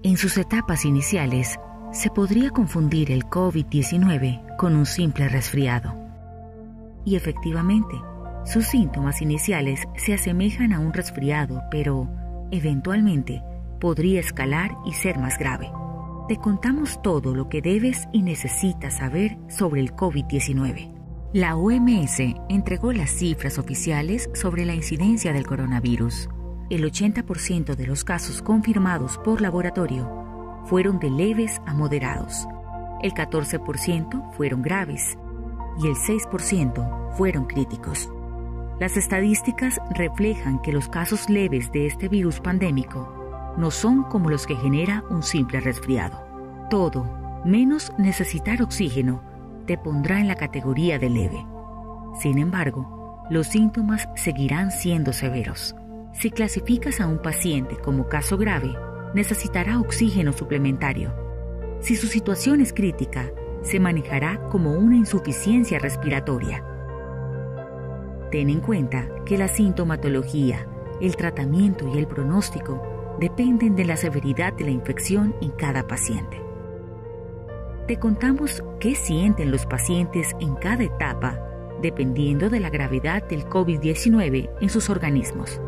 En sus etapas iniciales, se podría confundir el COVID-19 con un simple resfriado. Y efectivamente, sus síntomas iniciales se asemejan a un resfriado, pero eventualmente podría escalar y ser más grave. Te contamos todo lo que debes y necesitas saber sobre el COVID-19. La OMS entregó las cifras oficiales sobre la incidencia del coronavirus. El 80% de los casos confirmados por laboratorio fueron de leves a moderados, el 14% fueron graves y el 6% fueron críticos. Las estadísticas reflejan que los casos leves de este virus pandémico no son como los que genera un simple resfriado. Todo, menos necesitar oxígeno, te pondrá en la categoría de leve. Sin embargo, los síntomas seguirán siendo severos. Si clasificas a un paciente como caso grave, necesitará oxígeno suplementario. Si su situación es crítica, se manejará como una insuficiencia respiratoria. Ten en cuenta que la sintomatología, el tratamiento y el pronóstico dependen de la severidad de la infección en cada paciente. Te contamos qué sienten los pacientes en cada etapa, dependiendo de la gravedad del COVID-19 en sus organismos.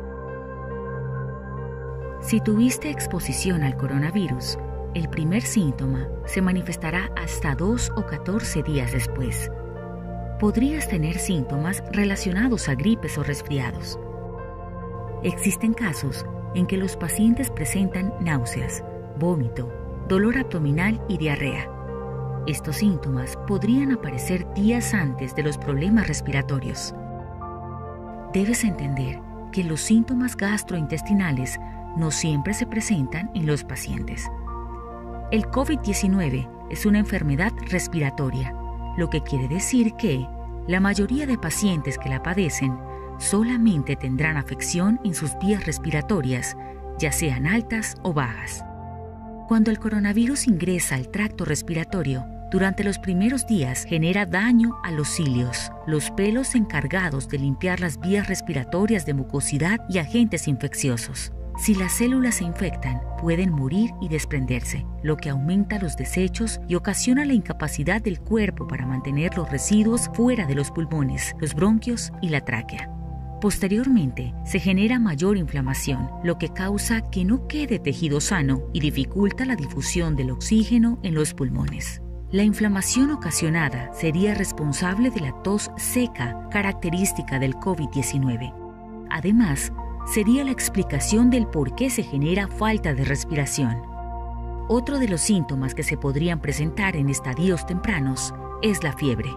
Si tuviste exposición al coronavirus, el primer síntoma se manifestará hasta 2 o 14 días después. Podrías tener síntomas relacionados a gripes o resfriados. Existen casos en que los pacientes presentan náuseas, vómito, dolor abdominal y diarrea. Estos síntomas podrían aparecer días antes de los problemas respiratorios. Debes entender que los síntomas gastrointestinales no siempre se presentan en los pacientes. El COVID-19 es una enfermedad respiratoria, lo que quiere decir que la mayoría de pacientes que la padecen solamente tendrán afección en sus vías respiratorias, ya sean altas o bajas. Cuando el coronavirus ingresa al tracto respiratorio, durante los primeros días genera daño a los cilios, los pelos encargados de limpiar las vías respiratorias de mucosidad y agentes infecciosos. Si las células se infectan, pueden morir y desprenderse, lo que aumenta los desechos y ocasiona la incapacidad del cuerpo para mantener los residuos fuera de los pulmones, los bronquios y la tráquea. Posteriormente, se genera mayor inflamación, lo que causa que no quede tejido sano y dificulta la difusión del oxígeno en los pulmones. La inflamación ocasionada sería responsable de la tos seca característica del COVID-19. Además, sería la explicación del por qué se genera falta de respiración. Otro de los síntomas que se podrían presentar en estadios tempranos es la fiebre.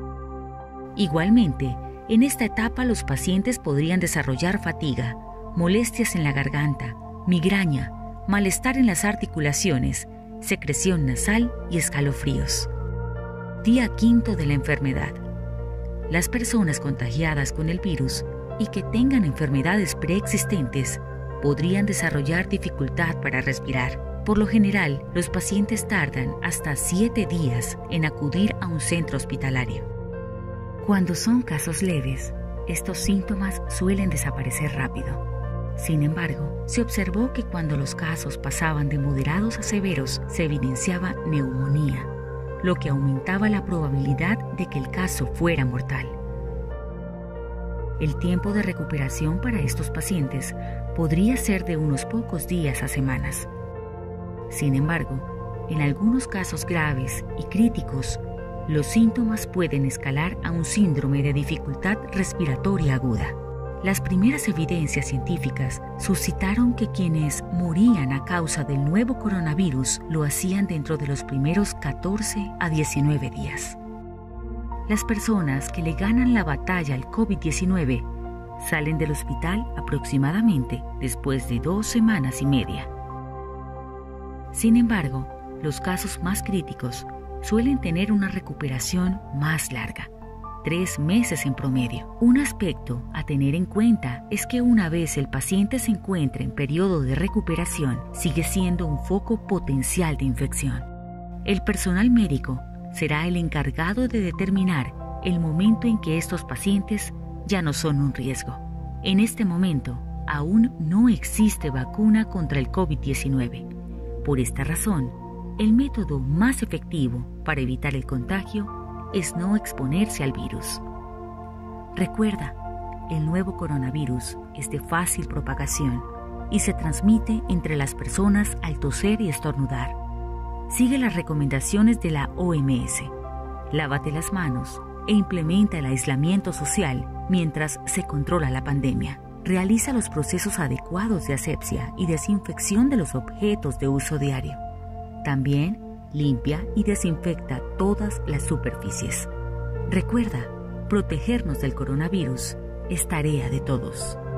Igualmente, en esta etapa los pacientes podrían desarrollar fatiga, molestias en la garganta, migraña, malestar en las articulaciones, secreción nasal y escalofríos. Día 5 de la enfermedad. Las personas contagiadas con el virus y que tengan enfermedades preexistentes podrían desarrollar dificultad para respirar. Por lo general, los pacientes tardan hasta 7 días en acudir a un centro hospitalario. Cuando son casos leves, estos síntomas suelen desaparecer rápido. Sin embargo, se observó que cuando los casos pasaban de moderados a severos, se evidenciaba neumonía, lo que aumentaba la probabilidad de que el caso fuera mortal. El tiempo de recuperación para estos pacientes podría ser de unos pocos días a semanas. Sin embargo, en algunos casos graves y críticos, los síntomas pueden escalar a un síndrome de dificultad respiratoria aguda. Las primeras evidencias científicas suscitaron que quienes morían a causa del nuevo coronavirus lo hacían dentro de los primeros 14 a 19 días. Las personas que le ganan la batalla al COVID-19 salen del hospital aproximadamente después de 2 semanas y media. Sin embargo, los casos más críticos suelen tener una recuperación más larga, 3 meses en promedio. Un aspecto a tener en cuenta es que una vez el paciente se encuentre en periodo de recuperación, sigue siendo un foco potencial de infección. El personal médico será el encargado de determinar el momento en que estos pacientes ya no son un riesgo. En este momento, aún no existe vacuna contra el COVID-19, Por esta razón, el método más efectivo para evitar el contagio es no exponerse al virus. Recuerda, el nuevo coronavirus es de fácil propagación y se transmite entre las personas al toser y estornudar. Sigue las recomendaciones de la OMS. Lávate las manos e implementa el aislamiento social mientras se controla la pandemia. Realiza los procesos adecuados de asepsia y desinfección de los objetos de uso diario. También limpia y desinfecta todas las superficies. Recuerda, protegernos del coronavirus es tarea de todos.